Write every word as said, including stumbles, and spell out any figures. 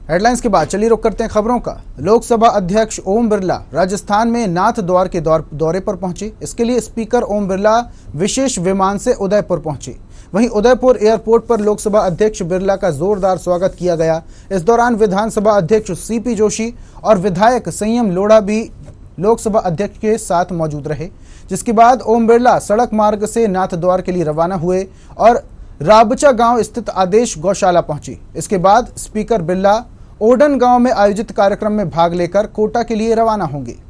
Headlines के बाद चलिए रुक करते हैं खबरों का। लोकसभा अध्यक्ष ओम बिरला राजस्थान में नाथ द्वार के दौर, दौरे पर पहुंचे। इसके लिए स्पीकर ओम बिरला विशेष विमान से उदयपुर पहुंचे। वहीं उदयपुर एयरपोर्ट पर लोकसभा अध्यक्ष बिरला का जोरदार स्वागत किया गया। इस दौरान विधानसभा अध्यक्ष सीपी जोशी और विधायक संयम लोढ़ा भी लोकसभा अध्यक्ष के साथ मौजूद रहे, जिसके बाद ओम बिरला सड़क मार्ग से नाथ द्वार के लिए रवाना हुए और राबचा गांव स्थित आदेश गौशाला पहुंची। इसके बाद स्पीकर बिरला ओडन गांव में आयोजित कार्यक्रम में भाग लेकर कोटा के लिए रवाना होंगे।